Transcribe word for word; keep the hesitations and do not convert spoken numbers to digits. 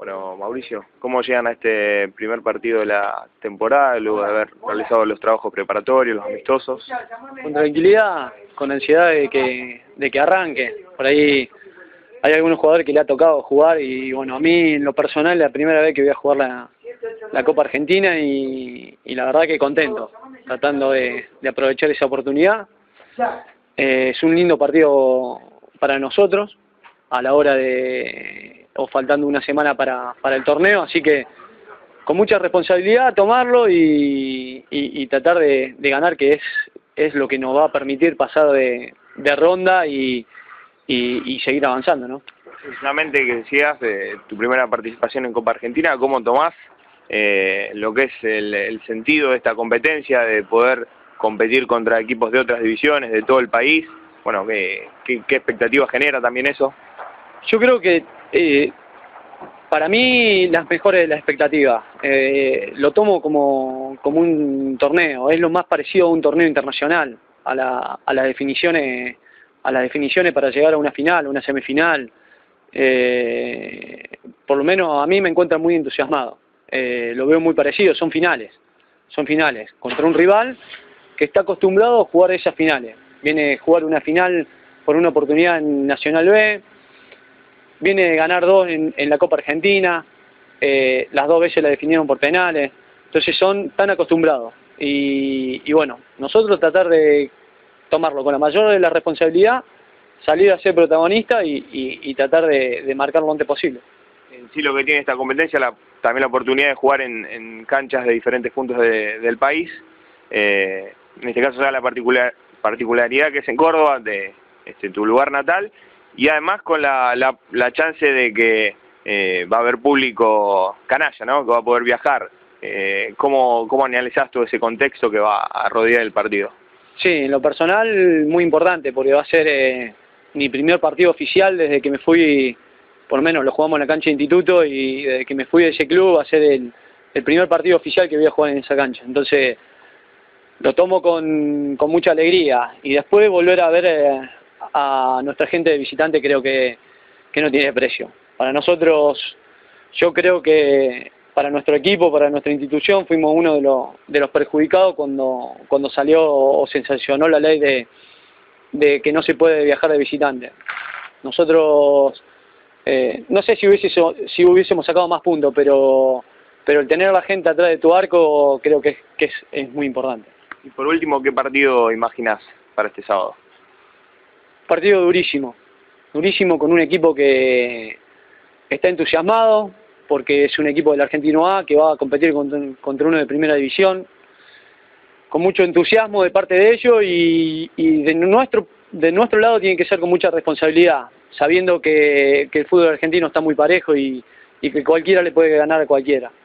Bueno, Mauricio, ¿cómo llegan a este primer partido de la temporada, luego de haber realizado los trabajos preparatorios, los amistosos? Con tranquilidad, con ansiedad de que, de que arranque. Por ahí hay algunos jugadores que le ha tocado jugar y bueno, a mí en lo personal es la primera vez que voy a jugar la, la Copa Argentina y, y la verdad que contento, tratando de, de aprovechar esa oportunidad. Eh, es un lindo partido para nosotros a la hora de, o faltando una semana para, para el torneo, así que con mucha responsabilidad tomarlo y, y, y tratar de, de ganar, que es, es lo que nos va a permitir pasar de, de ronda y, y, y seguir avanzando, ¿no? Precisamente que decías de tu primera participación en Copa Argentina, ¿cómo tomás eh, lo que es el, el sentido de esta competencia, de poder competir contra equipos de otras divisiones, de todo el país? Bueno, ¿qué, qué, qué expectativas genera también eso? Yo creo que eh, para mí las mejores las expectativas. Eh, lo tomo como, como un torneo, es lo más parecido a un torneo internacional, a, la, a las definiciones, a las definiciones para llegar a una final, a una semifinal. Eh, por lo menos a mí me encuentra muy entusiasmado. Eh, lo veo muy parecido, son finales, son finales contra un rival que está acostumbrado a jugar esas finales. Viene a jugar una final por una oportunidad en Nacional B, viene de ganar dos en, en la Copa Argentina, eh, las dos veces la definieron por penales, entonces son tan acostumbrados. Y, y bueno, nosotros tratar de tomarlo con la mayor de la responsabilidad, salir a ser protagonista y, y, y tratar de, de marcar lo antes posible. En sí, lo que tiene esta competencia, la, también la oportunidad de jugar en, en canchas de diferentes puntos de, del país. Eh, en este caso, ya la particular, particularidad que es en Córdoba, de este, tu lugar natal, y además con la, la, la chance de que eh, va a haber público canalla, ¿no? Que va a poder viajar. Eh, ¿cómo, ¿Cómo analizás todo ese contexto que va a rodear el partido? Sí, en lo personal muy importante, porque va a ser eh, mi primer partido oficial desde que me fui, por lo menos lo jugamos en la cancha de instituto, y desde que me fui de ese club va a ser el, el primer partido oficial que voy a jugar en esa cancha. Entonces lo tomo con, con mucha alegría, y después volver a ver eh, a nuestra gente de visitante creo que, que no tiene precio. Para nosotros, yo creo que para nuestro equipo, para nuestra institución, fuimos uno de los, de los perjudicados cuando, cuando salió o se sancionó la ley de, de que no se puede viajar de visitante. Nosotros, eh, no sé si, hubiese, si hubiésemos sacado más puntos, pero, pero el tener a la gente atrás de tu arco creo que, es, que es, es muy importante. Y por último, ¿qué partido imaginás para este sábado? Partido durísimo, durísimo con un equipo que está entusiasmado, porque es un equipo del Argentino A que va a competir contra, contra uno de primera división, con mucho entusiasmo de parte de ellos, y, y de, nuestro, de nuestro lado tiene que ser con mucha responsabilidad, sabiendo que, que el fútbol argentino está muy parejo y, y que cualquiera le puede ganar a cualquiera.